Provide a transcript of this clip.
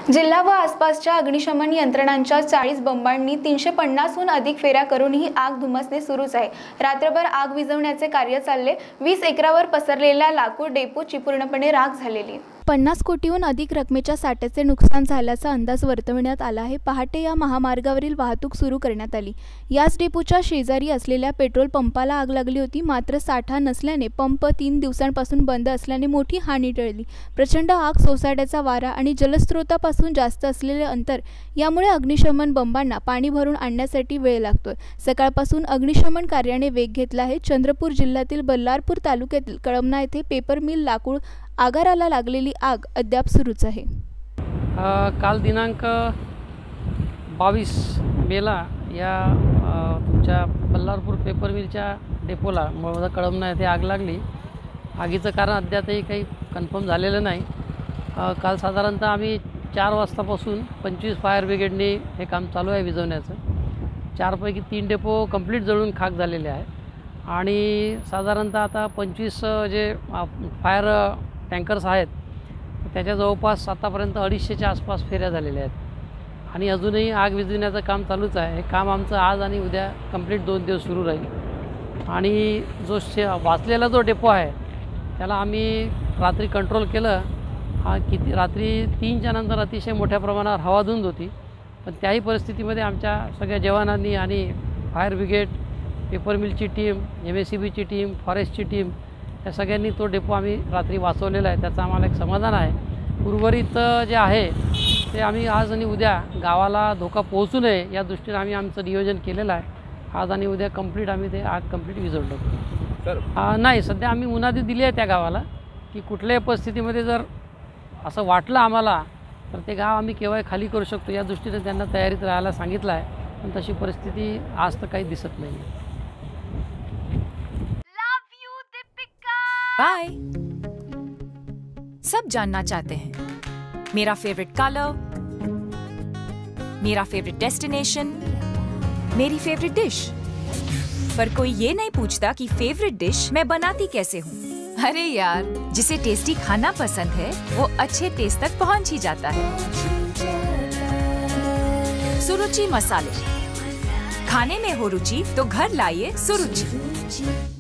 जिल्हा व आसपासच्या अग्निशमन यंत्रणांच्या 40 बंबांनी 350हून अधिक फेऱ्या करूनही आग धुमसणे सुरूच आहे। रात्रभर आग विझवण्याचे कार्य चालले। 20 एकरावर पसरलेल्या लाकूड डेपोची पूर्णपणे राख झालेली। 50 कोटीहून अधिक रकमेच्या साठ्याचे नुकसान झाल्याचा अंदाज वर्तवण्यात आला आहे। पहाटे या महामार्गावरील वाहतूक सुरू करण्यात आली। याच डेपोच्या शेजारी असलेल्या पेट्रोल पंपाला आग लागली होती। मात्र साठा नसल्याने पंप 3 दिवसांपासून बंद असल्याने मोठी हानी टळली। प्रचंड आग सोसाट्याचा वारा आणि जलस्रोतापासून जास्त असलेले अंतर यामुळे अग्निशमन बंबांना पाणी भरून आणण्यासाठी वेळ लागतोय। सकाळपासून अग्निशमन कार्याने वेग घेतला आहे। चंद्रपूर जिल्ह्यातील बल्लारपूर तालुक्यातील कळमना येथे पेपर मिल लाकूड आगाराला लागलेली आग अद्याप सुरूच आहे। काल दिनांक 22 मेला या तुमच्या बल्लारपूर पेपर मिलच्या डेपोला कळमना येथे आग लागली। आगीचं कारण अद्यापही काही कन्फर्म झालेलं नाही। काल साधारणतः आम्ही 4 वाजतापासून 25 फायर ब्रिगेडने हे काम चालू आहे विझवण्याचं। 4 पैकी 3 डेपो कंप्लीट जळून खाक झालेले आहे आणि साधारणतः आता 25 जे फायर टँकर्स आहेत त्याच्या जवळपास आतापर्यंत 250च्या आसपास फेऱ्या झालेल्या आहेत आणि अजूनही आग विझवण्याचं काम चालूच आहे। हे काम आमचं आज आणि उद्या कंप्लीट 2 दिवस सुरू राहील आणि जो वाचलेला जो डेपो आहे त्याला आम्ही रात्री कंट्रोल केलं। रात्री 3च्या नंतर अतिशय मोठ्या प्रमाणावर हवाधुंद होती, पण त्याही परिस्थितीमध्ये आमच्या सगळ्या जवानांनी आणि फायर ब्रिगेड, पेपर मिलची टीम, MSEBची टीम, फॉरेस्टची टीम या सगळ्यांनी तो डेपो आम्ही रात्री वाचवलेला आहे। त्याचं आम्हाला एक समाधान आहे। उर्वरित जे आहे ते आम्ही आज आणि उद्या गावाला धोका पोहोचू नये या दृष्टीने आम्ही आमचं नियोजन केलेलं आहे। आज आणि उद्या कंप्लीट आम्ही ते आग कंप्लीट विझवलं सर। नाही, सध्या आम्ही मुनादी दिली आहे त्या गावाला की कुठल्याही परिस्थितीमध्ये जर असं वाटलं आम्हाला तर ते गाव आम्ही केव्हाही खाली करू शकतो या दृष्टीने त्यांना तयारीत राहायला सांगितलं आहे, पण तशी परिस्थिती आज तर काही दिसत नाही। बाय। सब जानना चाहते हैं मेरा फेवरेट कलर, मेरा फेवरेट डेस्टिनेशन, मेरी फेवरेट डिश, पर कोई ये नहीं पूछता कि फेवरेट डिश मैं बनाती कैसे हूँ। अरे यार, जिसे टेस्टी खाना पसंद है वो अच्छे टेस्ट तक पहुँच ही जाता है। सुरुचि मसाले, खाने में हो रुचि तो घर लाइए सुरुचि।